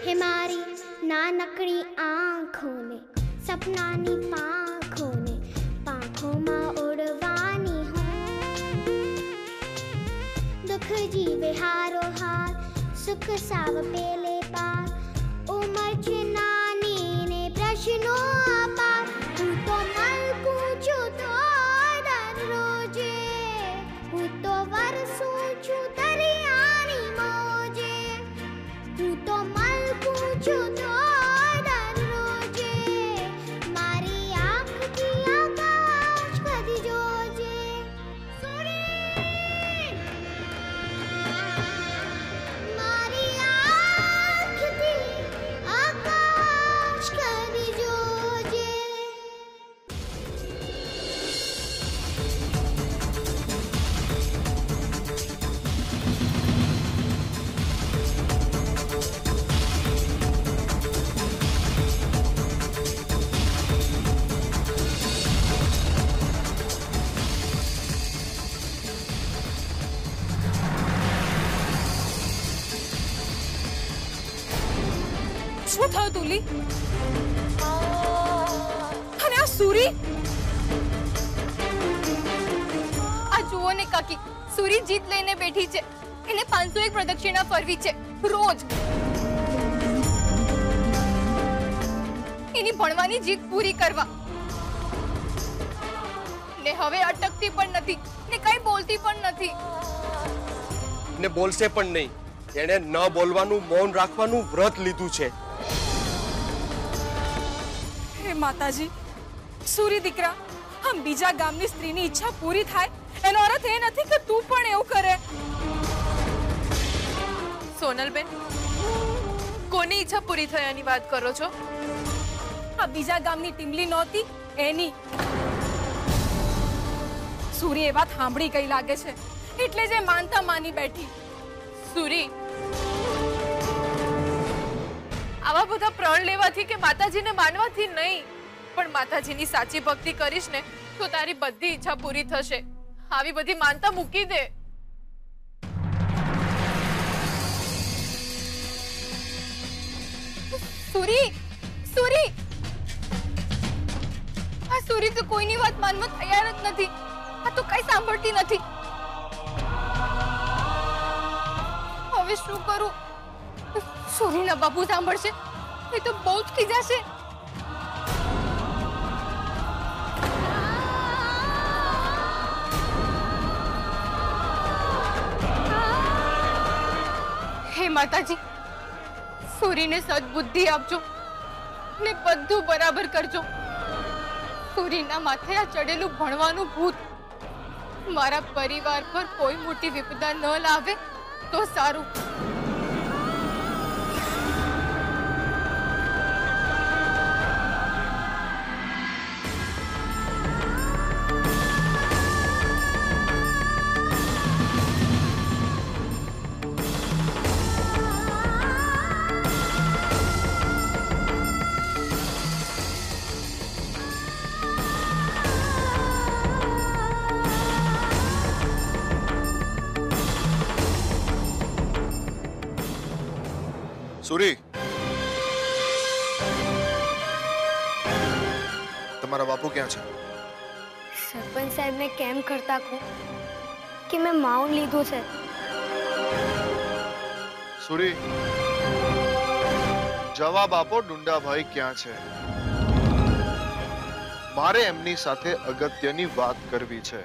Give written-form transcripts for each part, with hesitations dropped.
हे मारी नानकड़ी आँखों ने सपनानी पाखों ने पाखों मां उड़वानी हो दुख जीवे हारो हार सुख साव पेले पार उमर छे नानी ने प्रश्नो अपार હું તો મલકું છું તો દરરોજે હું તો વરસું છું દરિયાની મોજે હું તો મલકું છું તો દરરોજે મારી આંખથી આકાશ કદી જોજે સુરી મારી આંખથી આકાશ કદી જોજે શું થયું તુલી? અને આ સુરી? આ જુઓ ને કાકી, સુરી જીત લઈને બેઠી છે. એને 501 પ્રદક્ષિણા ફરવી છે રોજ. એની ભણવાની જીત પૂરી કરવા. ને હવે અટકતી પણ નથી ને કઈ બોલતી પણ નથી. ને બોલશે પણ નહીં. એણે ન બોલવાનું મૌન રાખવાનું વ્રત લીધું છે. હે માતાજી, સુરી દીકરા, આમ બીજા ગામની સ્ત્રીની ઈચ્છા પૂરી થાય એનો અર્થ એ નથી કે તું પણ એવું કરે. સોનલબેન, કોની ઈચ્છા પૂરી થયાની વાત કરો છો? આ બીજા ગામની ટીમલી નહોતી એની. સુરી એ વાત સાંભળી ગઈ લાગે છે એટલે જે માનતા માની બેઠી. સુરી, આવા બધા પ્રણ લેવાથી કે માતાજીને માનવાથી નહીં, પણ માતાજીની સાચી ભક્તિ કરીશ ને તો તારી બધી ઈચ્છા પૂરી થશે. આવી બધી માનતા મૂકી દે. સુરી, સુરી, આ સુરી તો કોઈની વાત માનવા તૈયાર જ નથી. આ તો કઈ સાંભળતી નથી. હવે શું કરું? સુરીના બાપુ સાંભળશે એ તો બહુ જ ખીજાશે. હે માતાજી, સુરીને સદબુદ્ધિ આપજો ને બધું બરાબર કરજો. સુરીના માથે આ ચડેલું ભણવાનું ભૂત મારા પરિવાર પર કોઈ મોટી વિપદા ન લાવે તો સારું. સુરી, તમારા બાપુ ક્યાં છે? સરપંચ સાહેબ ને કેમ કરતા કહું કે મેં માઉન લીધું છે. સુરી, જવાબ આપો, ડુંડાભાઈ ક્યાં છે? મારે એમની સાથે અગત્યની વાત કરવી છે.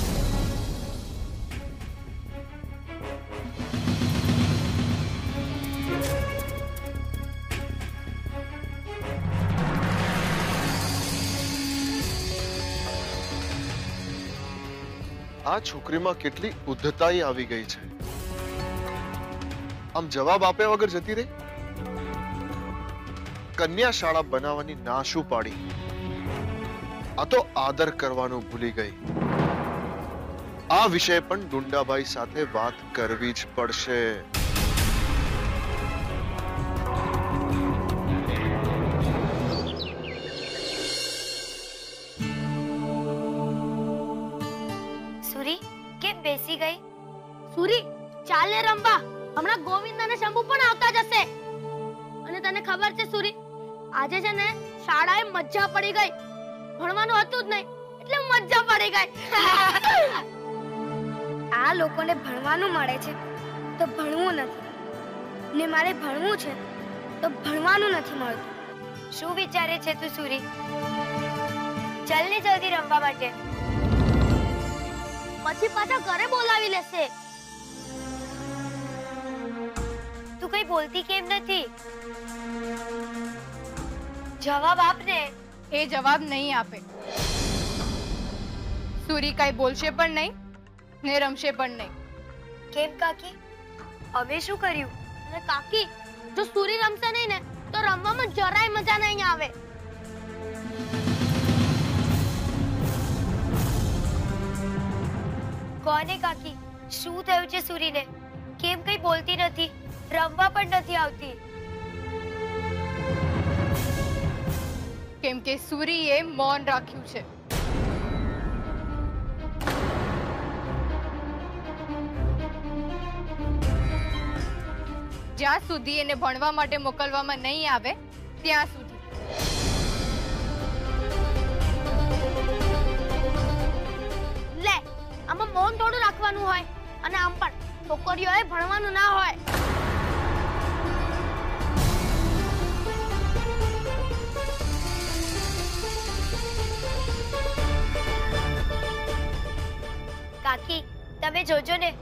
આ છોકરીમાં કેટલી ઉદ્ધતાઈ આવી ગઈ છે. આમ જવાબ આપ્યા વગર જતી રહી. કન્યા શાળા બનાવવાની ના શું પાડી? આ તો આદર કરવાનું ભૂલી ગઈ. આ વિષય પણ ડુંડાભાઈ સાથે વાત કરવી જ પડશે. સુરી કેમ બેસી ગઈ? સુરી ચાલે રંબા, હમણાં ગોવિંદ અને શંભુ પણ આવતા જશે અને ખબર છે સુરી, આજે છે ને શાળાએ મજા પડી ગઈ. ભણવાનું હતું જ નહીં એટલે મજા પડી ગઈ. આ લોકોને ભણવાનું મળે છે તો ભણવું નથી, ને મારે ભણવું છે તો ભણવાનું નથી મળતું. શું વિચારે છે તું સુરી? ચાલ ને જલ્દી રમવા માટે, પછી પાછા ઘરે બોલાવી લેશે. તું કઈ બોલતી કેમ નથી? જવાબ આપ ને. એ જવાબ નહીં આપે. સૂરી કઈ બોલશે પણ નહીં ને રમશે પણ નહીં. કેમ કાકી? અમે શું કર્યું? અરે કાકી, જો સુરી રમશે નહીં ને તો રમવામાં જરાય મજા નહીં આવે. કોને કાકી? શું થયું છે સુરીને? કેમ કઈ બોલતી નથી, રમવા પણ નથી આવતી? કેમ કે સૂરીએ મૌન રાખ્યું છે. જ્યાં સુધી એને ભણવા માટે મોકલવામાં નહીં આવે ત્યાં સુધી. લે, આમાં મૌન થોડું રાખવાનું હોય, અને આમ પણ છોકરીઓએ ભણવાનું ના હોય. કાકી, તમે જોજો ને,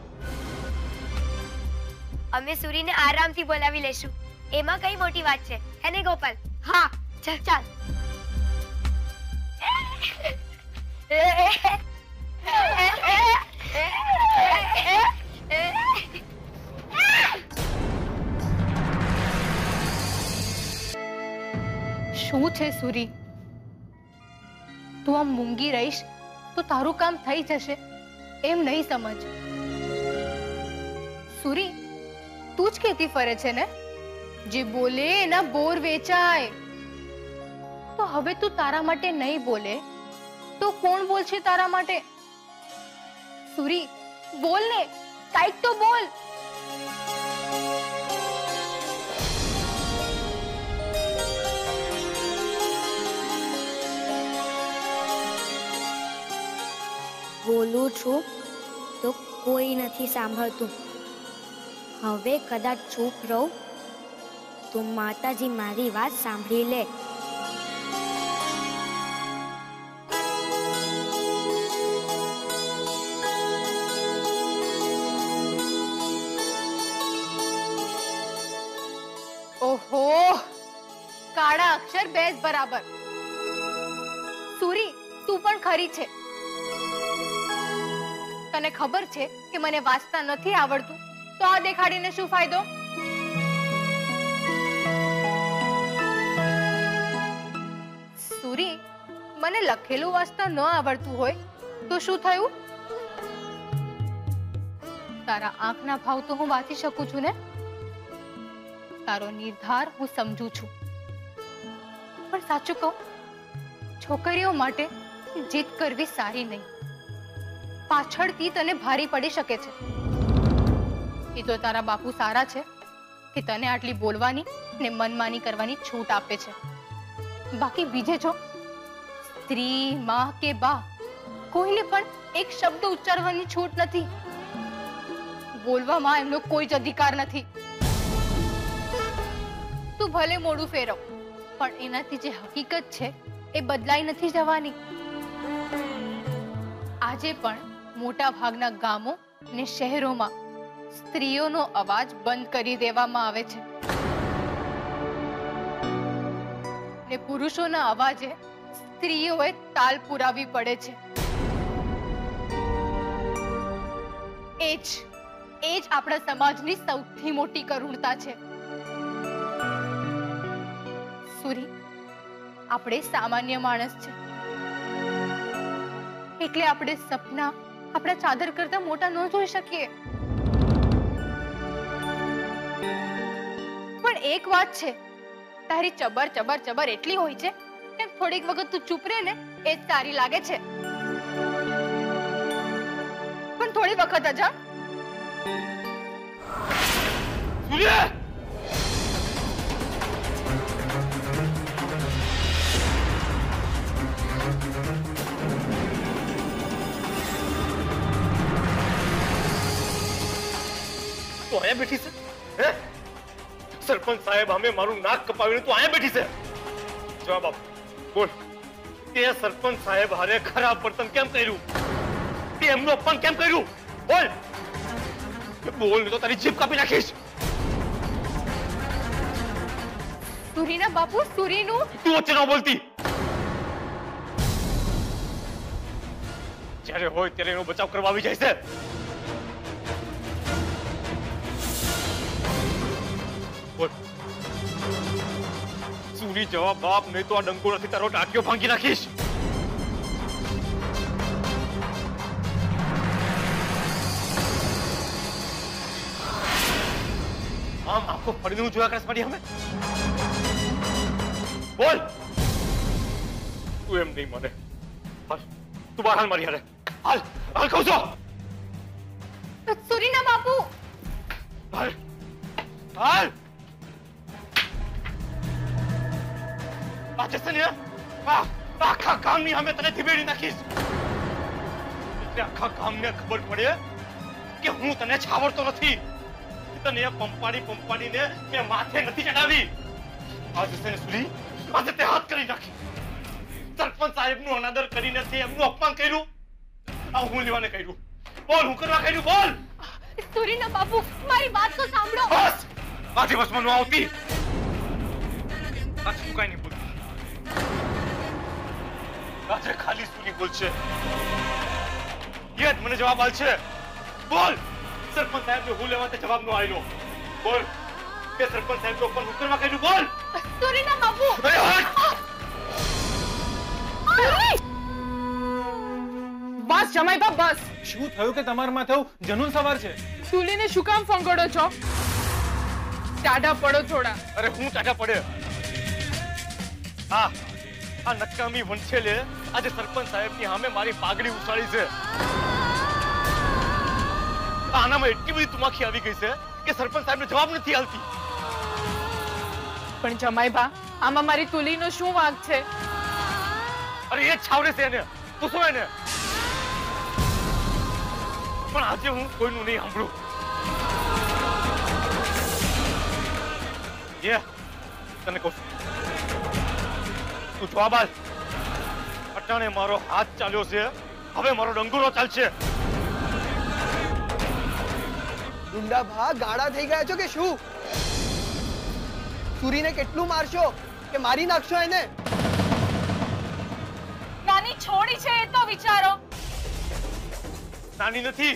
અમે સુરીને આરામથી બોલાવી લેશું. એમાં કઈ મોટી વાત છે, હે ને ગોપાલ? હા, ચાલ ચાલ. શું છે સૂરી? તું આમ મૂંગી રહીશ તો તારું કામ થઈ જશે એમ નહીં સમજ. સૂરી, તું જ કહેતી ફરે છે ને, જે બોલે એના બોર વેચાય. તો હવે તું તારા માટે નહીં બોલે તો કોણ બોલશે તારા માટે? સૂરી, બોલ ને, કાંઈક તો બોલ. બોલું છું તો કોઈ નથી સાંભળતું. હવે કદાચ ચૂપ રહું તો માતાજી મારી વાત સાંભળી લે. ઓહો, કાળા અક્ષર બેસ બરાબર. સૂરી, તું પણ ખરી છે. તને ખબર છે કે મને વાંચતા નથી આવડતું, તો આ દેખાડીને શું ફાયદો? સૂરી, મને લખેલું વાંચતા ન આવડતું હોય તો શું થયું? તારા આંખના ભાવ તો હું વાંચી શકું છું ને. તારો નિર્ધાર હું સમજુ છું, પણ સાચું કહું, છોકરીઓ માટે જીદ કરવી સારી નહીં. પાછળથી તને ભારી પડી શકે છે. એ તો તારા બાપુ સારા છે કે તને આટલી બોલવાની ને મનમાની કરવાની છૂટ આપે છે. બાકી બીજે જો સ્ત્રી, માં કે બા, કોઈને પણ એક શબ્દ ઉચ્ચારવાની છૂટ નથી. બોલવામાં એમનો કોઈ જ અધિકાર નથી. તું ભલે મોડું ફેરવ, પણ એનાથી જે હકીકત છે એ બદલાઈ નથી જવાની. આજે પણ મોટા ભાગના ગામો ને શહેરોમાં સ્ત્રીઓનો અવાજ બંધ કરી દેવામાં આવે છે ને પુરુષોના અવાજે સ્ત્રીઓએ તાલ પુરાવી પડે છે. એ જ આપણા સમાજની સૌથી મોટી કરુણતા છે. સૂરી, આપણે સામાન્ય માણસ છે એટલે આપણે સપના આપણા ચાદર કરતા મોટા ન જોઈ શકીએ. પણ એક વાત છે, તારી ચબર ચબર ચબર એટલી હોય છે કે થોડીક વખત તું ચૂપ રહે ને એ જ સારી લાગે છે. પણ થોડી વખત જ આયા બેઠી છે હે સરપંચ સાહેબ અમે મારું નાક કપાવીને તું આયા બેઠી છે જવાબ આપ બોલ તે સરપંચ સાહેબ હારે ખરાબ વર્તન કેમ કર્યું તે એમનું અપમાન કેમ કર્યું બોલ બોલ નહીં તો તારી જીભ કાપી નાખીશ સુરીના બાપુ સુરીનું તું વચ્ચે ન બોલતી જ્યારે હોય ત્યારે એનો બચાવ કરવા આવી જાય છે બોલ સુરી જવાબ બાપ નહીં તો આ ડંકો નથી તારો ટાંટિયો ભાંગી નાખીશ આમ આખો ફરીને હું જોયા કરસ પડી અમે બોલ તું એમ નહીં મને હાલ તું બહાર હાલ મારી હારે હાલ હાલ કહું છો સુરીના બાપુ હાલ હાલ આજે છે ને આખા ગામની અમે તને ધીબેડી નાખીશ એટલે આખા ગામને ખબર પડે કે હું તને છાવરતો નથી તને પંપાડીને મેં માથે નથી ચડાવી આજે છે ને સુરી આજે તે હાથ કરી નાખી સરપંચ સાહેબનું અનાદર કરીને તે એમનું અપમાન કર્યું આ હું લેવાને કર્યું બોલ હું કરવા કર્યું બોલ સુરીના બાપુ મારી વાત તો સાંભળો બસ આજે બસમાં ન આવતી આજે હું કઈ નહીં બોલતી આજે ખાલી સુરી બોલશે યે મને જવાબ આલશે બોલ સરપંચ સાહેબ ને હું લેવા તે જવાબ નો આયલો બોલ કે સરપંચ સાહેબ નો પણ હુકમમાં કર્યું બોલ સુરીના બાપુ અરે હટ બસ જમાઈબા બસ શું થયું કે તમારા માથે જનૂન સવાર છે તુલીને શું કામ ફંગોડો છો ટાઢા પડો થોડા અરે હું ટાઢા પડે આ નકામી વંશેલે આજે સરપંચ સાહેબ ની સામે મારી પાઘડી ઉછાળી છે આનામાં એટલી બધી તુમાખી આવી ગઈ છે કે સરપંચ સાહેબને જવાબ નથી આલતી પણ જમાઈબા આમાં મારી તુલીનો શું વાંક છે અરે એ છાવરે છે એને પૂછો એને પણ આજે હું કોઈનું નહીં સાંભળું તને કહું તું જવાબ આલ અટાણે મારો હાથ ચાલ્યો છે હવે મારો ડંગુરો ચાલશે ડુંડા ભા ગાડા થઈ ગયા છો કે શું સુરીને કેટલું મારશો કે મારી નાખશો એને નાની છોડી છે એ તો વિચારો નાની નથી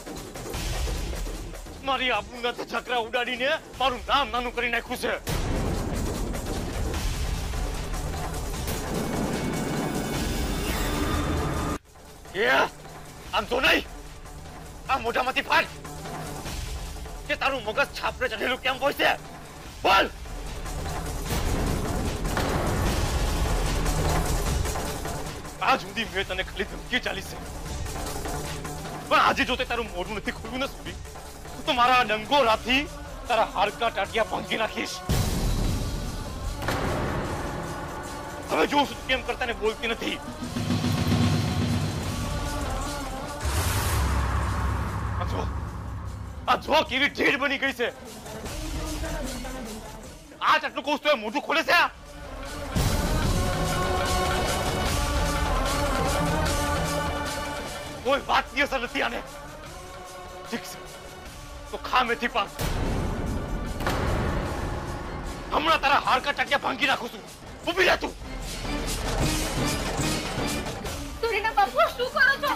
મારી આબરૂના ઝકરા ઉડાડીને મારું નામ નાનું કરી નાખ્યું છે આમ તો નહીં આ મોઢામાંથી ફાટ કે તારું મગજ છાપરે ચઢેલું કેમ હોય છે બોલ આજ સુધી મેં તને ખાલી ધમકી ચાલી છે પણ આજે જો તે તારું મોઢું નથી ખોલ્યું ને સુરી તો મારા ડંગોરાથી તારા હાડકા ટાટિયા ભાંગી નાખીશ હવે જો કેમ કરતા ને બોલતી નથી આ જો કેવી ઢેર બની ગઈ છે આ આટલું કહું તો મોઢું ખોલે છે કોઈ વાત ની અસર નથી આને ઠીક છે તો ખા મેથી પાક હમણાં તારા હાડકા ટાટિયા ભાંગી નાખું છું ઉભી રહે તું સુરીના બાપુ શું કરો છો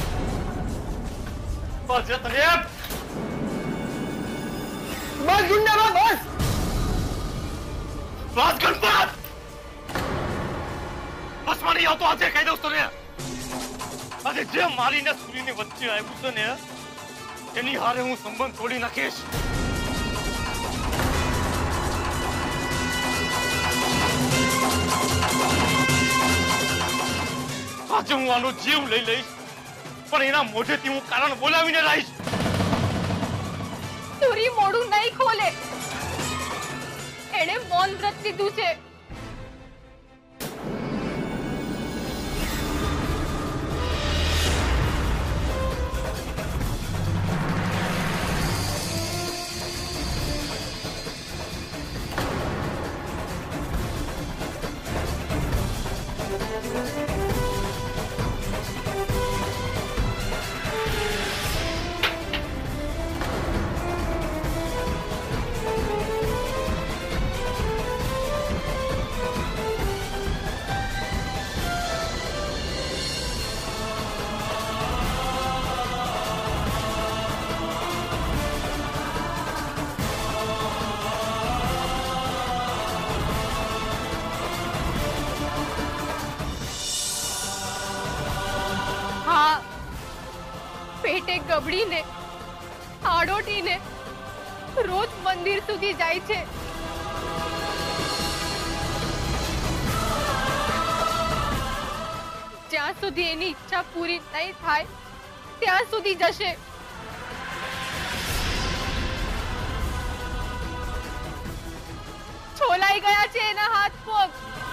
બસ તને બસ ગુંડા બસ બસ ગણપત બસ માં નહીં આવતો આજે કહી દઉં તને આજે જે મારીને સુરીની વચ્ચે આવ્યું છે ને એની હારે હું સંબંધ તોડી નાખીશ આજે હું આનો જીવ લઈ લઈશ પણ એના મોઢેથી હું કારણ બોલાવીને રહીશ સુરી મોઢું નહીં ખોલે એણે મૌન વ્રત લીધું છે સાંભળીને આડોટીને રોજ મંદિર સુધી જાય છે. જ્યાં સુધી એની ઈચ્છા પૂરી નહીં થાય ત્યાં સુધી જશે. છોલાઈ ગયા છે એના હાથ પગ.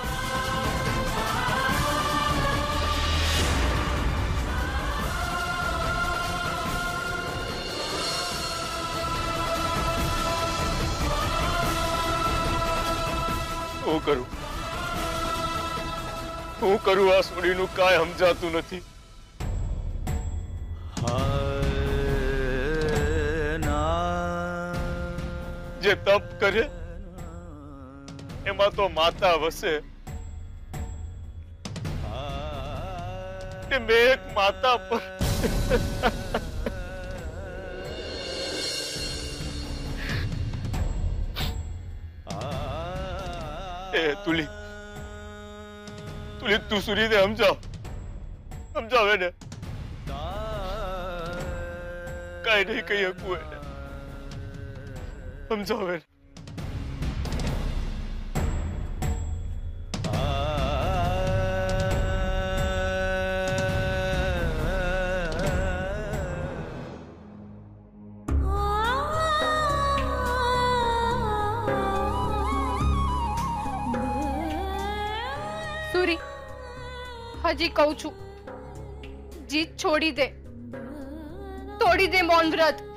હું કરું આ સોડીનું કાંઈ સમજાતું નથી. જે તપ કરે એમાં તો માતા વસે. મેં એક માતા પર તુલી તું સુરીને સમજાવ એને. કાંઈ નહીં કહી શકું એને. સમજાવ એને. સુરી, હજી કહું છું, જીત છોડી દે, તોડી દે મૌન વ્રત.